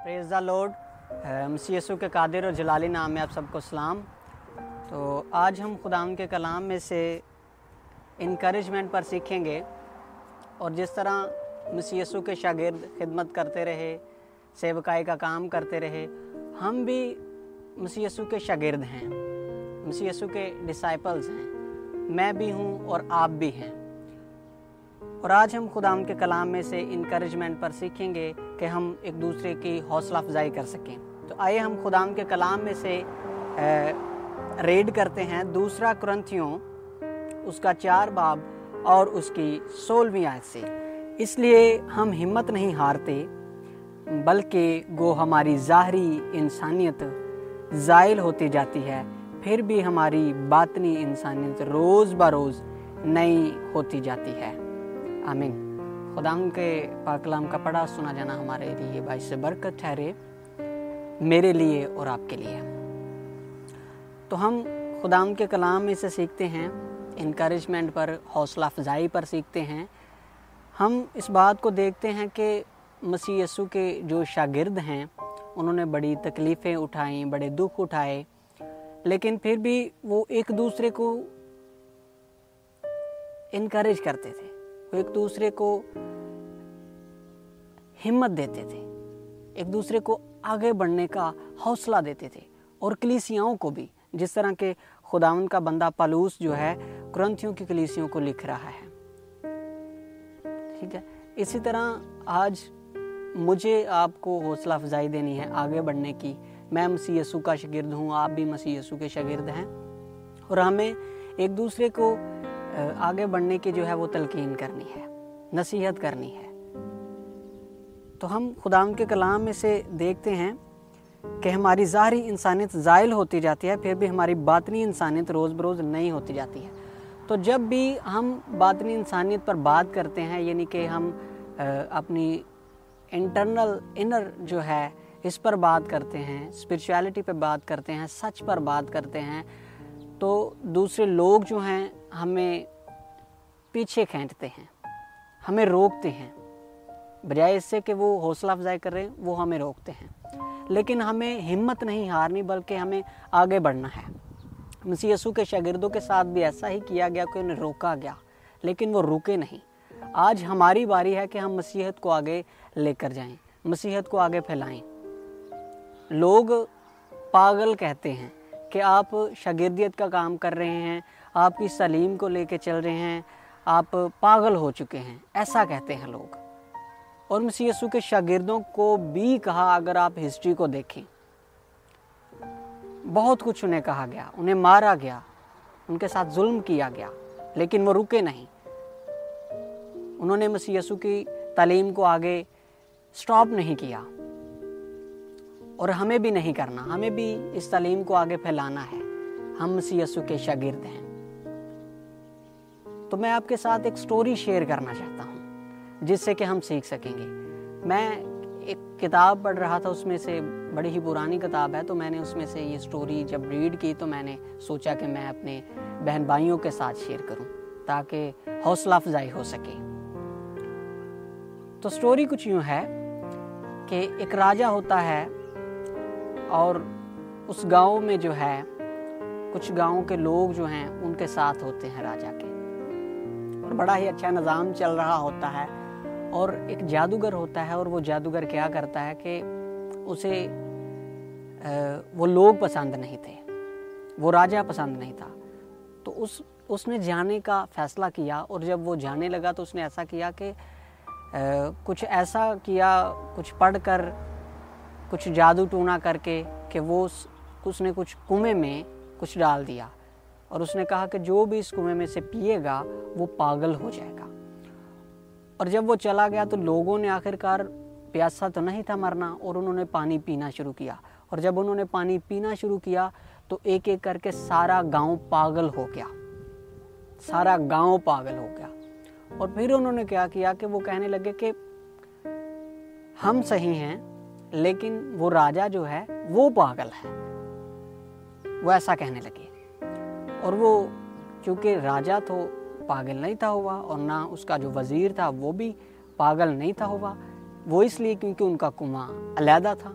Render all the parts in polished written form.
Praise the lord. मसीह यीशु के कादिर और जलाली नाम में आप सबको सलाम। तो आज हम खुदाम के कलाम में से इनकरेजमेंट पर सीखेंगे और जिस तरह मसीह यीशु के शागिर्द खिदमत करते रहे, सेवकाई का काम करते रहे, हम भी मसीह यीशु के शागिर्द हैं, मसीह यीशु के डिसाइपल्स हैं। मैं भी हूँ और आप भी हैं। और आज हम खुदाम के कलाम में से इनकरेजमेंट पर सीखेंगे कि हम एक दूसरे की हौसला अफजाई कर सकें। तो आइए हम खुदाम के कलाम में से रीड करते हैं 2 कुरिन्थियों उसका 4 बाब और उसकी 16वीं आयत से। इसलिए हम हिम्मत नहीं हारते, बल्कि वो हमारी ज़ाहरी इंसानियत ज़ाइल होती जाती है, फिर भी हमारी बातनी इंसानियत रोज़ बरोज़ नई होती जाती है। आमीन। खुदाम के पाक कलाम का पढ़ा सुना जाना हमारे लिए बाइस बरकत ठहरे, मेरे लिए और आपके लिए। तो हम खुदाम के कलाम में से सीखते हैं, इनकरेजमेंट पर, हौसला अफजाई पर सीखते हैं। हम इस बात को देखते हैं कि मसीह यीशु के जो शागिर्द हैं उन्होंने बड़ी तकलीफ़ें उठाई, बड़े दुख उठाए, लेकिन फिर भी वो एक दूसरे को इनकरेज करते थे, वो एक दूसरे को हिम्मत देते थे, एक दूसरे को आगे बढ़ने का हौसला देते थे। और कलीसियाओं को भी, जिस तरह के खुदावंद का बंदा पौलुस जो है कुरिन्थियों की कलीसियों को लिख रहा है, ठीक है। इसी तरह आज मुझे आपको हौसला अफजाई देनी है आगे बढ़ने की। मैं मसीह यीशु का शागिर्द हूँ, आप भी मसीह यीशु के शागिर्द हैं, और हमें एक दूसरे को आगे बढ़ने की जो है वो तलकीन करनी है, नसीहत करनी है। तो हम खुदाम के कलाम में से देखते हैं कि हमारी ज़ाहरी इंसानियत ज़ाइल होती जाती है, फिर भी हमारी बातनी इंसानियत रोज़ बरोज़ नई होती जाती है। तो जब भी हम बातनी इंसानियत पर बात करते हैं, यानी कि हम अपनी इंटरनल इनर जो है इस पर बात करते हैं, स्पिरिचुअलिटी पे बात करते हैं, सच पर बात करते हैं, तो दूसरे लोग जो हैं हमें पीछे खींचते हैं, हमें रोकते हैं। बजाय इससे कि वो हौसला अफजाई कर रहे हैं, वो हमें रोकते हैं। लेकिन हमें हिम्मत नहीं हारनी, बल्कि हमें आगे बढ़ना है। मसीह यीशु के शागिर्दों के साथ भी ऐसा ही किया गया कि उन्हें रोका गया, लेकिन वो रुके नहीं। आज हमारी बारी है कि हम मसीहत को आगे लेकर जाएं, मसीहत को आगे फैलाएं। लोग पागल कहते हैं कि आप शागिर्दियत का काम कर रहे हैं, आपकी सलीम को लेके चल रहे हैं, आप पागल हो चुके हैं, ऐसा कहते हैं लोग। और मसीह यीशु के शागिर्दों को भी कहा, अगर आप हिस्ट्री को देखें, बहुत कुछ उन्हें कहा गया, उन्हें मारा गया, उनके साथ जुल्म किया गया, लेकिन वो रुके नहीं। उन्होंने मसीह यीशु की तालीम को आगे स्टॉप नहीं किया, और हमें भी नहीं करना। हमें भी इस तालीम को आगे फैलाना है। हम मसीह यीशु के शागिर्द हैं। तो मैं आपके साथ एक स्टोरी शेयर करना चाहता हूँ जिससे कि हम सीख सकेंगे। मैं एक किताब पढ़ रहा था, उसमें से बड़ी ही पुरानी किताब है, तो मैंने उसमें से ये स्टोरी जब रीड की तो मैंने सोचा कि मैं अपने बहन भाइयों के साथ शेयर करूं ताकि हौसला अफजाई हो सके। तो स्टोरी कुछ यूँ है कि एक राजा होता है और उस गांव में जो है कुछ गांव के लोग जो हैं उनके साथ होते हैं राजा के, और बड़ा ही अच्छा निज़ाम चल रहा होता है। और एक जादूगर होता है, और वो जादूगर क्या करता है कि उसे वो लोग पसंद नहीं थे, वो राजा पसंद नहीं था। तो उसने जाने का फ़ैसला किया, और जब वो जाने लगा तो उसने ऐसा किया कि कुछ ऐसा किया, कुछ पढ़कर, कुछ जादू टूना करके, कि वो उसने कुछ कुएं में कुछ डाल दिया, और उसने कहा कि जो भी इस कुएं में से पिएगा वो पागल हो जाएगा। और जब वो चला गया तो लोगों ने आखिरकार, प्यासा तो नहीं था मरना, और उन्होंने पानी पीना शुरू किया। और जब उन्होंने पानी पीना शुरू किया तो एक एक करके सारा गांव पागल हो गया, सारा गांव पागल हो गया। और फिर उन्होंने क्या किया कि वो कहने लगे कि हम सही हैं, लेकिन वो राजा जो है वो पागल है, वो ऐसा कहने लगे। और वो चूँकि राजा तो पागल नहीं था हुआ, और ना उसका जो वज़ीर था वो भी पागल नहीं था हुआ, वो इसलिए क्योंकि उनका कुआं अलहदा था।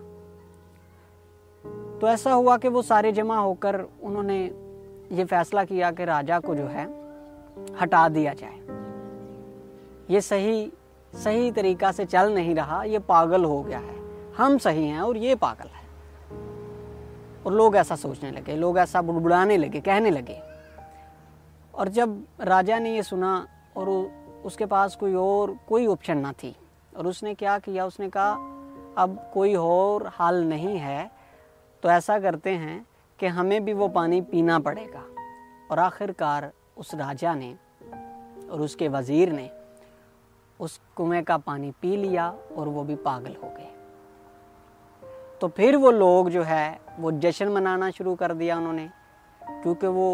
तो ऐसा हुआ कि वो सारे जमा होकर उन्होंने ये फैसला किया कि राजा को जो है हटा दिया जाए। ये सही तरीका से चल नहीं रहा, ये पागल हो गया है, हम सही हैं और ये पागल है। और लोग ऐसा सोचने लगे, लोग ऐसा बुड़बुड़ाने लगे, कहने लगे। और जब राजा ने ये सुना और उसके पास कोई ऑप्शन ना थी, और उसने क्या किया, उसने कहा अब कोई और हल नहीं है, तो ऐसा करते हैं कि हमें भी वो पानी पीना पड़ेगा। और आखिरकार उस राजा ने और उसके वज़ीर ने उस कुएं का पानी पी लिया और वो भी पागल हो गए। तो फिर वो लोग जो है वो जश्न मनाना शुरू कर दिया उन्होंने, क्योंकि वो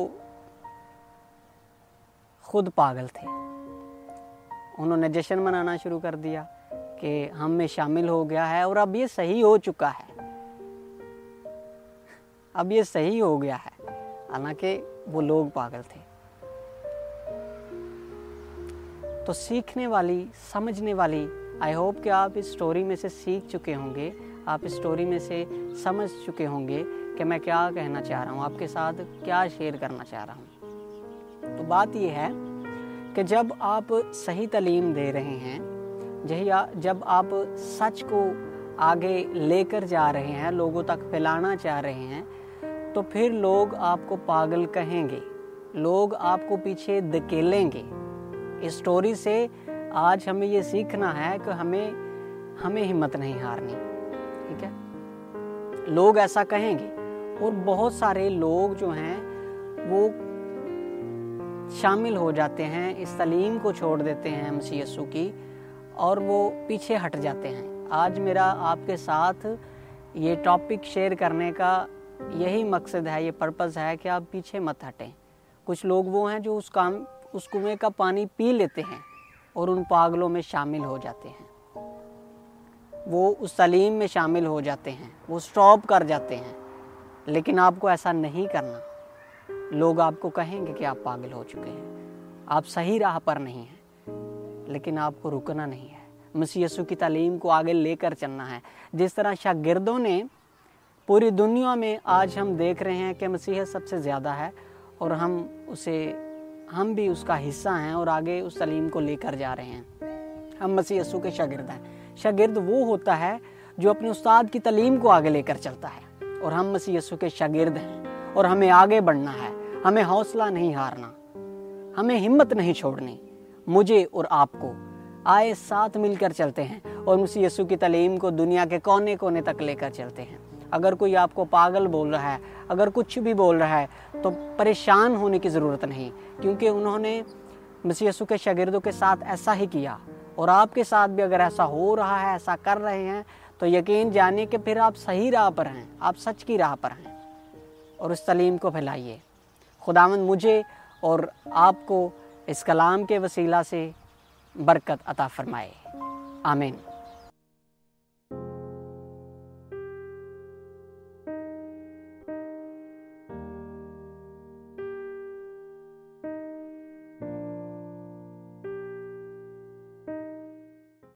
खुद पागल थे। उन्होंने जश्न मनाना शुरू कर दिया कि हम में शामिल हो गया है और अब ये सही हो चुका है, अब ये सही हो गया है, हालांकि वो लोग पागल थे। तो सीखने वाली, समझने वाली, आई होप कि आप इस स्टोरी में से सीख चुके होंगे, आप इस स्टोरी में से समझ चुके होंगे कि मैं क्या कहना चाह रहा हूँ, आपके साथ क्या शेयर करना चाह रहा हूँ। तो बात ये है कि जब आप सही तालीम दे रहे हैं, जब आप सच को आगे लेकर जा रहे हैं, लोगों तक फैलाना चाह रहे हैं, तो फिर लोग आपको पागल कहेंगे, लोग आपको पीछे धकेलेंगे। इस स्टोरी से आज हमें ये सीखना है कि हमें हिम्मत नहीं हारनी, ठीक है। लोग ऐसा कहेंगे और बहुत सारे लोग जो हैं वो शामिल हो जाते हैं, इस तालीम को छोड़ देते हैं मसीह यीशु की, और वो पीछे हट जाते हैं। आज मेरा आपके साथ ये टॉपिक शेयर करने का यही मकसद है, ये पर्पस है कि आप पीछे मत हटें। कुछ लोग वो हैं जो उस कुएं का पानी पी लेते हैं और उन पागलों में शामिल हो जाते हैं, वो उस तालीम में शामिल हो जाते हैं, वो स्टॉप कर जाते हैं। लेकिन आपको ऐसा नहीं करना। लोग आपको कहेंगे कि आप पागल हो चुके हैं, आप सही राह पर नहीं हैं, लेकिन आपको रुकना नहीं है, मसीह यीशु की तालीम को आगे लेकर चलना है। जिस तरह शागिर्दों ने पूरी दुनिया में, आज हम देख रहे हैं कि मसीह सबसे ज़्यादा है और हम भी उसका हिस्सा हैं और आगे उस तालीम को लेकर जा रहे हैं। हम मसीह यीशु के शागिर्द हैं। शागिर्द वो होता है जो अपने उस्ताद की तालीम को आगे लेकर चलता है, और हम मसीह यीशु के शागिर्द हैं और हमें आगे बढ़ना है, हमें हौसला नहीं हारना, हमें हिम्मत नहीं छोड़नी। मुझे और आपको आए साथ मिलकर चलते हैं और मसीह यीशु की तालीम को दुनिया के कोने कोने तक लेकर चलते हैं। अगर कोई आपको पागल बोल रहा है, अगर कुछ भी बोल रहा है, तो परेशान होने की ज़रूरत नहीं, क्योंकि उन्होंने मसीह यीशु के शागिर्दों के साथ ऐसा ही किया। और आपके साथ भी अगर ऐसा हो रहा है, ऐसा कर रहे हैं, तो यकीन जानिए कि फिर आप सही राह पर हैं, आप सच की राह पर हैं, और उस तालीम को फैलाइए। खुदावंद मुझे और आपको इस कलाम के वसीला से बरकत अता फरमाए। आमीन।